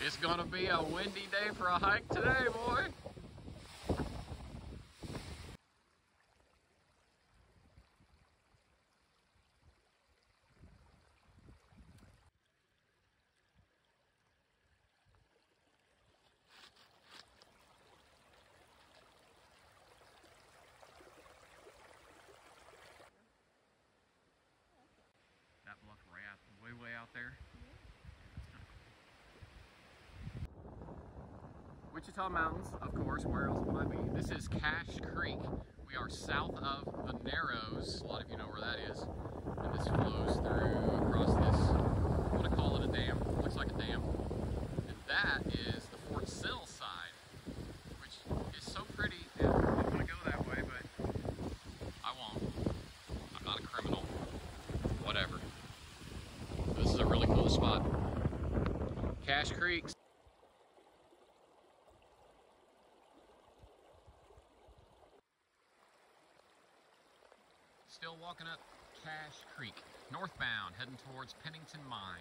It's gonna be a windy day for a hike today, boy. That bluff way out there. Wichita Mountains, of course, where else would I be? This is Cache Creek. We are south of the Narrows. A lot of you know where that is. And this flows through across this, I'm gonna call it a dam. It looks like a dam. And that is the Fort Sill side, which is so pretty. And I want to go that way, but I won't. I'm not a criminal. Whatever. This is a really cool spot. Cache Creek. Still walking up Cache Creek, northbound, heading towards Pennington Mine.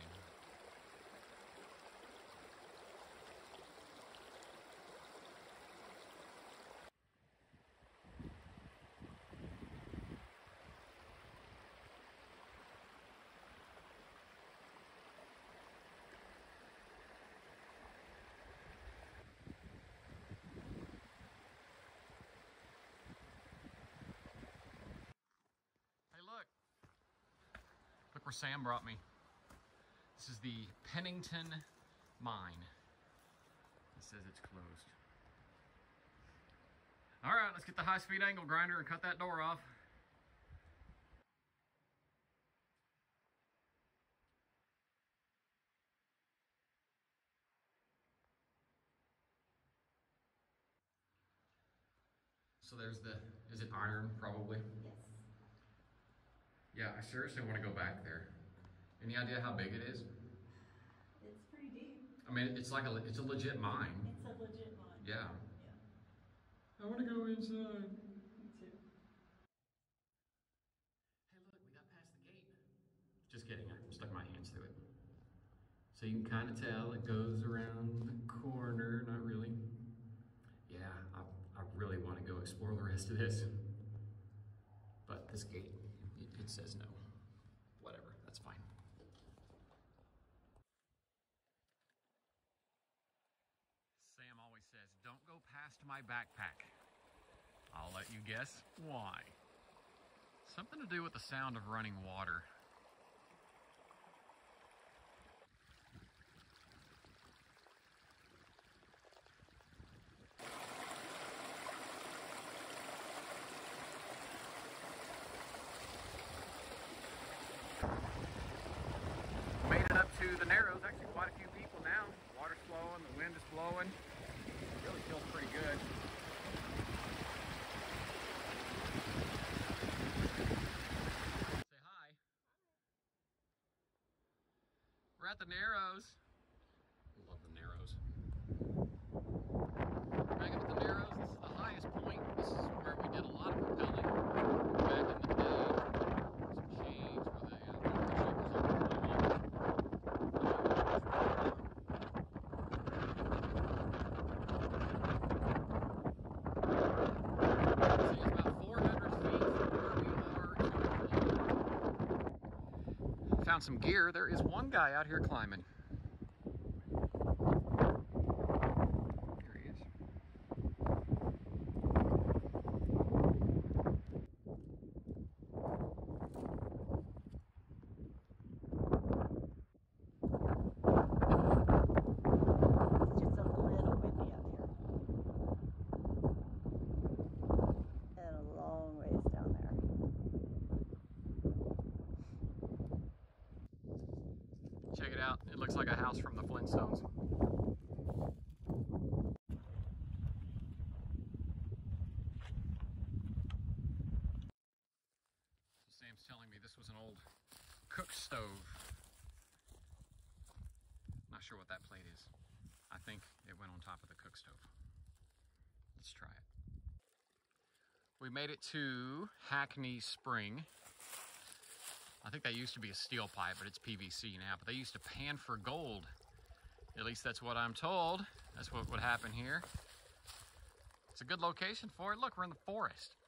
Hey, look. Look where Sam brought me. This is the Pennington Mine. It says it's closed. All right, let's get the high-speed angle grinder and cut that door off. So there's the, is it iron, probably? Yes. Yeah, I seriously want to go back there. Any idea how big it is? It's pretty deep. I mean, it's like it's a legit mine. It's a legit mine. Yeah. Yeah. I want to go inside. Me too. Hey, look, we got past the gate. Just kidding, I stuck my hands through it. So you can kind of tell it goes around the corner, not really. Yeah, I really want to go explore the rest of this. But this gate, it says no. Whatever, that's fine. Sam always says, don't go past my backpack. I'll let you guess why. Something to do with the sound of running water. Made it up to the Narrows. Actually, quite a few people now. Water's flowing, the wind is blowing. It really feels pretty good. Say hi. We're at the Narrows. I love the Narrows. Back up at the Narrows, this is the highest point. This is where we did a lot of rappelling back in the day. Some shades for the found some gear. There is one guy out here climbing. There he is. It's just a little windy up here. And a long ways down there. Check it out. It looks like a house from the Flintstones. So Sam's telling me this was an old cook stove. Not sure what that plate is. I think it went on top of the cook stove. Let's try it. We made it to Hackney Spring. I think that used to be a steel pipe, but it's PVC now. But they used to pan for gold At least that's what I'm told. That's what would happen here. It's a good location for it. Look, we're in the forest.